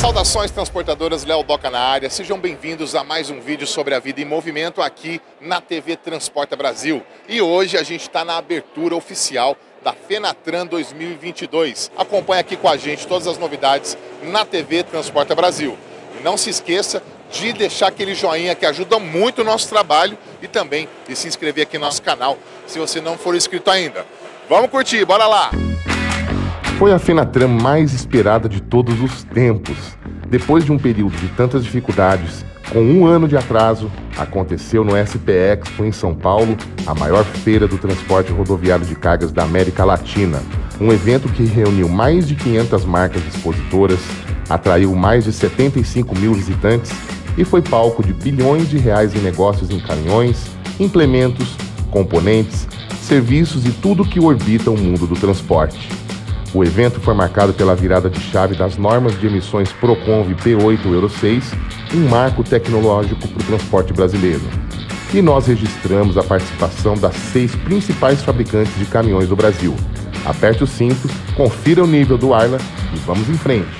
Saudações transportadoras, Léo Doca na área, sejam bem-vindos a mais um vídeo sobre a vida em movimento aqui na TV Transporta Brasil. E hoje a gente está na abertura oficial da Fenatran 2022. Acompanhe aqui com a gente todas as novidades na TV Transporta Brasil. E não se esqueça de deixar aquele joinha que ajuda muito o nosso trabalho e também de se inscrever aqui no nosso canal se você não for inscrito ainda. Vamos curtir, bora lá! Foi a Fenatran mais esperada de todos os tempos. Depois de um período de tantas dificuldades, com um ano de atraso, aconteceu no SP Expo em São Paulo, a maior feira do transporte rodoviário de cargas da América Latina. Um evento que reuniu mais de 500 marcas expositoras, atraiu mais de 75 mil visitantes e foi palco de bilhões de reais em negócios em caminhões, implementos, componentes, serviços e tudo que orbita o mundo do transporte. O evento foi marcado pela virada de chave das normas de emissões Proconv P8 Euro 6, um marco tecnológico para o transporte brasileiro. E nós registramos a participação das 6 principais fabricantes de caminhões do Brasil. Aperte o cinto, confira o nível do Arla e vamos em frente.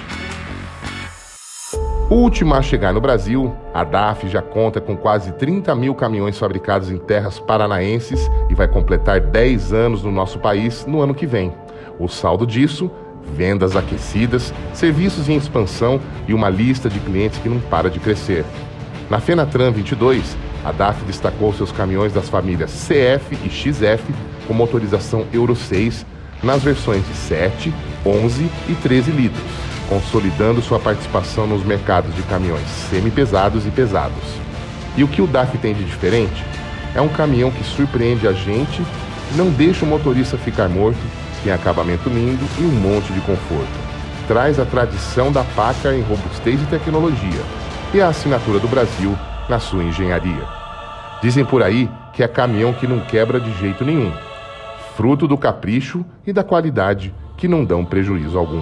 Última a chegar no Brasil, a DAF já conta com quase 30 mil caminhões fabricados em terras paranaenses e vai completar 10 anos no nosso país no ano que vem. O saldo disso, vendas aquecidas, serviços em expansão e uma lista de clientes que não para de crescer. Na Fenatran 22, a DAF destacou seus caminhões das famílias CF e XF com motorização Euro 6 nas versões de 7, 11 e 13 litros, consolidando sua participação nos mercados de caminhões semi-pesados e pesados. E o que o DAF tem de diferente? É um caminhão que surpreende a gente, não deixa o motorista ficar morto, tem acabamento lindo e um monte de conforto. Traz a tradição da Paccar em robustez e tecnologia e a assinatura do Brasil na sua engenharia. Dizem por aí que é caminhão que não quebra de jeito nenhum, fruto do capricho e da qualidade que não dão prejuízo algum.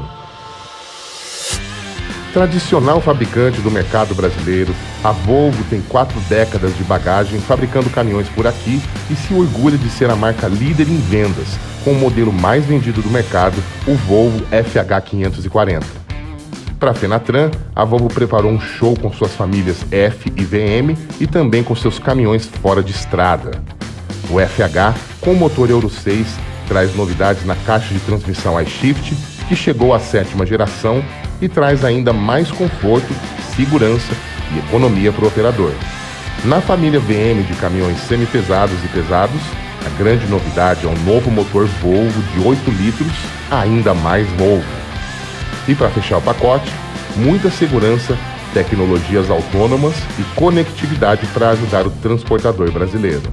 Tradicional fabricante do mercado brasileiro, a Volvo tem 4 décadas de bagagem fabricando caminhões por aqui e se orgulha de ser a marca líder em vendas, com o modelo mais vendido do mercado, o Volvo FH540. Para a Fenatran, a Volvo preparou um show com suas famílias F e VM e também com seus caminhões fora de estrada. O FH, com motor Euro 6, traz novidades na caixa de transmissão iShift, que chegou à 7ª geração e traz ainda mais conforto, segurança e economia para o operador. Na família VM de caminhões semi-pesados e pesados, a grande novidade é um novo motor Volvo de 8 litros, ainda mais Volvo. E para fechar o pacote, muita segurança, tecnologias autônomas e conectividade para ajudar o transportador brasileiro.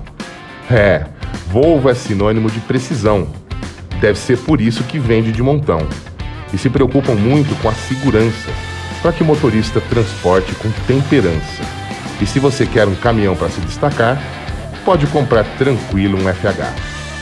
Volvo é sinônimo de precisão. Deve ser por isso que vende de montão. E se preocupam muito com a segurança, para que o motorista transporte com temperança. E se você quer um caminhão para se destacar, pode comprar tranquilo um FH.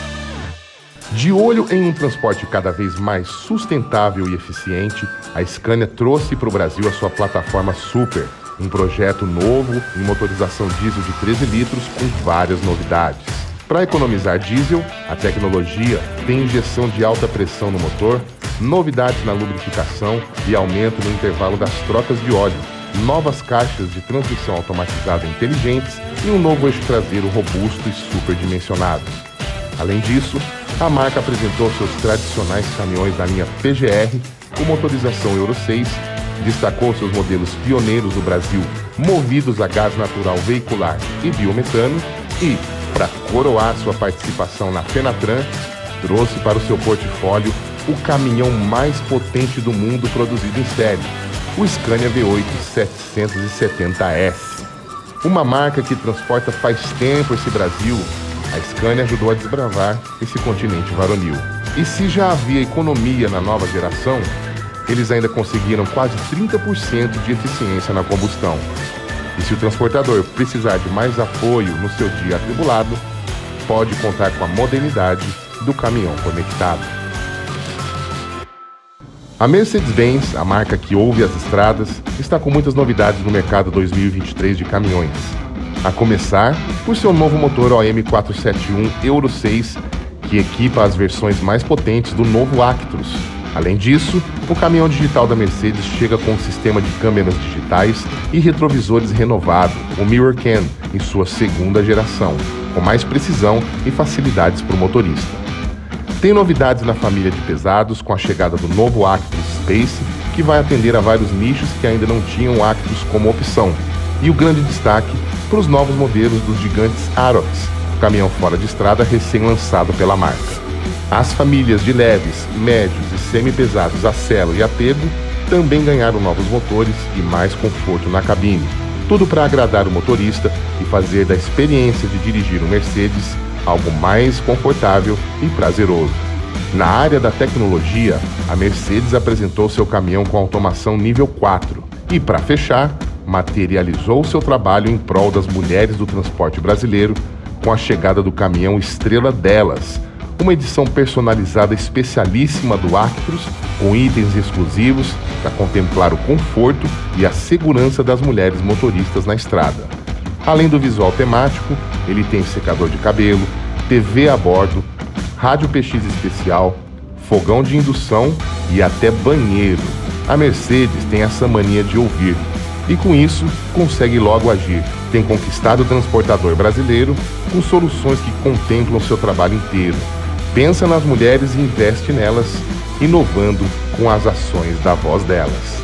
De olho em um transporte cada vez mais sustentável e eficiente, a Scania trouxe para o Brasil a sua plataforma Super, um projeto novo em motorização diesel de 13 litros com várias novidades. Para economizar diesel, a tecnologia tem injeção de alta pressão no motor, novidades na lubrificação e aumento no intervalo das trocas de óleo, novas caixas de transmissão automatizada inteligentes e um novo eixo traseiro robusto e superdimensionado. Além disso, a marca apresentou seus tradicionais caminhões da linha PGR com motorização Euro 6, destacou seus modelos pioneiros do Brasil, movidos a gás natural veicular e biometano e, para coroar sua participação na Fenatran, trouxe para o seu portfólio o caminhão mais potente do mundo produzido em série, o Scania V8 770S. Uma marca que transporta faz tempo esse Brasil, a Scania ajudou a desbravar esse continente varonil. E se já havia economia na nova geração, eles ainda conseguiram quase 30% de eficiência na combustão. E se o transportador precisar de mais apoio no seu dia atribulado, pode contar com a modernidade do caminhão conectado. A Mercedes-Benz, a marca que ouve as estradas, está com muitas novidades no mercado 2023 de caminhões. A começar por seu novo motor OM 471 Euro 6, que equipa as versões mais potentes do novo Actros, Além disso, o caminhão digital da Mercedes chega com um sistema de câmeras digitais e retrovisores renovado, o MirrorCam, em sua segunda geração, com mais precisão e facilidades para o motorista. Tem novidades na família de pesados com a chegada do novo Actros Space, que vai atender a vários nichos que ainda não tinham o Actros como opção, e o grande destaque para os novos modelos dos gigantes Arox, caminhão fora de estrada recém-lançado pela marca. As famílias de leves, médios e semi-pesados a selo e a Tego também ganharam novos motores e mais conforto na cabine. Tudo para agradar o motorista e fazer da experiência de dirigir um Mercedes algo mais confortável e prazeroso. Na área da tecnologia, a Mercedes apresentou seu caminhão com automação nível 4 e, para fechar, materializou seu trabalho em prol das mulheres do transporte brasileiro com a chegada do caminhão Estrela Delas, uma edição personalizada especialíssima do Actros, com itens exclusivos para contemplar o conforto e a segurança das mulheres motoristas na estrada. Além do visual temático, ele tem secador de cabelo, TV a bordo, rádio PX especial, fogão de indução e até banheiro. A Mercedes tem essa mania de ouvir e, com isso, consegue logo agir. Tem conquistado o transportador brasileiro com soluções que contemplam seu trabalho inteiro. Pensa nas mulheres e investe nelas, inovando com as ações da voz delas.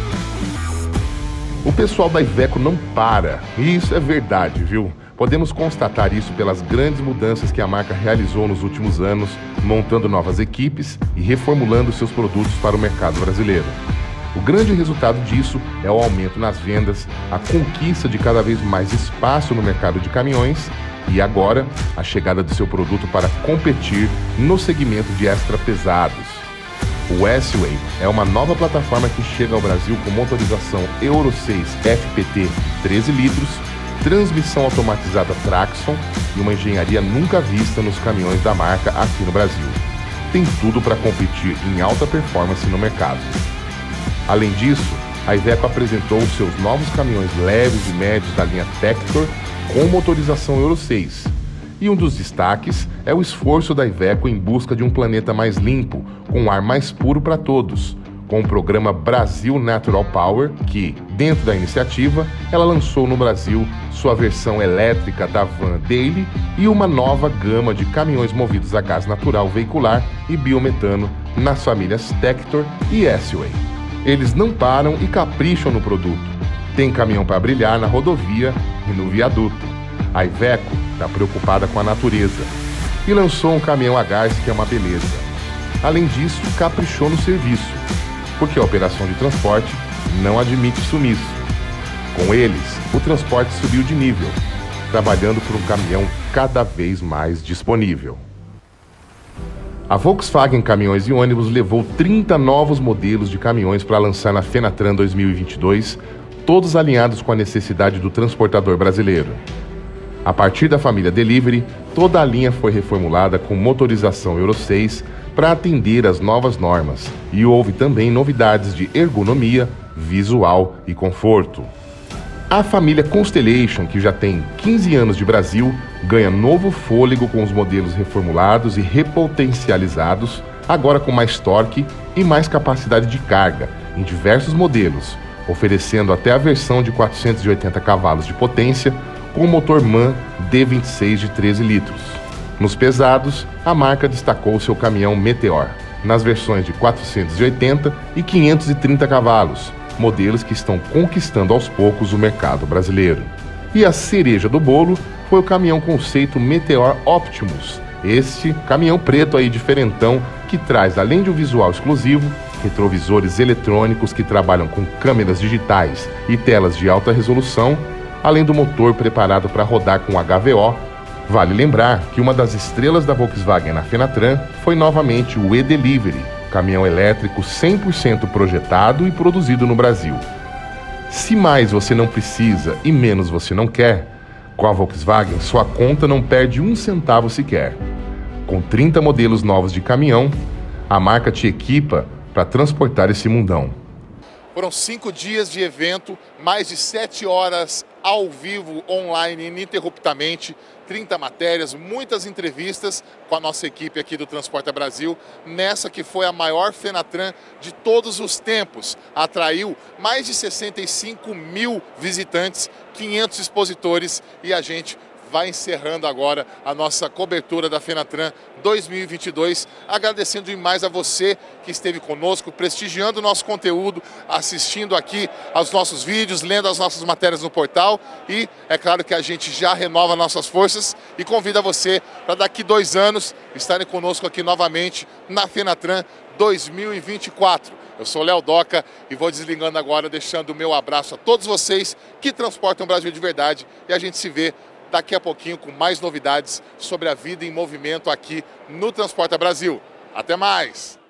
O pessoal da Iveco não para, e isso é verdade, viu? Podemos constatar isso pelas grandes mudanças que a marca realizou nos últimos anos, montando novas equipes e reformulando seus produtos para o mercado brasileiro. O grande resultado disso é o aumento nas vendas, a conquista de cada vez mais espaço no mercado de caminhões e agora a chegada de seu produto para competir no segmento de extra pesados. O S-Way é uma nova plataforma que chega ao Brasil com motorização Euro 6 FPT 13 litros, transmissão automatizada Traxxon e uma engenharia nunca vista nos caminhões da marca aqui no Brasil. Tem tudo para competir em alta performance no mercado. Além disso, a Iveco apresentou seus novos caminhões leves e médios da linha Tector com motorização Euro 6. E um dos destaques é o esforço da Iveco em busca de um planeta mais limpo, com um ar mais puro para todos, com o programa Brasil Natural Power, que, dentro da iniciativa, ela lançou no Brasil sua versão elétrica da van Daily e uma nova gama de caminhões movidos a gás natural veicular e biometano nas famílias Tector e S-Way. Eles não param e capricham no produto. Tem caminhão para brilhar na rodovia e no viaduto. A Iveco está preocupada com a natureza e lançou um caminhão a gás que é uma beleza. Além disso, caprichou no serviço, porque a operação de transporte não admite sumiço. Com eles, o transporte subiu de nível, trabalhando por um caminhão cada vez mais disponível. A Volkswagen Caminhões e Ônibus levou 30 novos modelos de caminhões para lançar na Fenatran 2022, todos alinhados com a necessidade do transportador brasileiro. A partir da família Delivery, toda a linha foi reformulada com motorização Euro 6 para atender às novas normas, e houve também novidades de ergonomia, visual e conforto. A família Constellation, que já tem 15 anos de Brasil, ganha novo fôlego com os modelos reformulados e repotencializados, agora com mais torque e mais capacidade de carga, em diversos modelos, oferecendo até a versão de 480 cavalos de potência, com o motor MAN D26 de 13 litros. Nos pesados, a marca destacou seu caminhão Meteor, nas versões de 480 e 530 cavalos, modelos que estão conquistando aos poucos o mercado brasileiro. E a cereja do bolo foi o caminhão conceito Meteor Optimus, este caminhão preto aí diferentão que traz, além de um visual exclusivo, retrovisores eletrônicos que trabalham com câmeras digitais e telas de alta resolução, além do motor preparado para rodar com HVO. Vale lembrar que uma das estrelas da Volkswagen na Fenatran foi novamente o E-Delivery, caminhão elétrico 100% projetado e produzido no Brasil. Se mais você não precisa e menos você não quer, com a Volkswagen sua conta não perde um centavo sequer. Com 30 modelos novos de caminhão, a marca te equipa para transportar esse mundão. Foram 5 dias de evento, mais de 7 horas ao vivo, online, ininterruptamente, 30 matérias, muitas entrevistas com a nossa equipe aqui do Transporta Brasil, nessa que foi a maior Fenatran de todos os tempos. Atraiu mais de 65 mil visitantes, 500 expositores e a gente vai encerrando agora a nossa cobertura da Fenatran 2022, agradecendo demais a você que esteve conosco, prestigiando o nosso conteúdo, assistindo aqui aos nossos vídeos, lendo as nossas matérias no portal e é claro que a gente já renova nossas forças e convida você para daqui 2 anos estarem conosco aqui novamente na Fenatran 2024. Eu sou Léo Doca e vou desligando agora, deixando o meu abraço a todos vocês que transportam o Brasil de verdade e a gente se vê daqui a pouquinho com mais novidades sobre a vida em movimento aqui no Transporta Brasil. Até mais!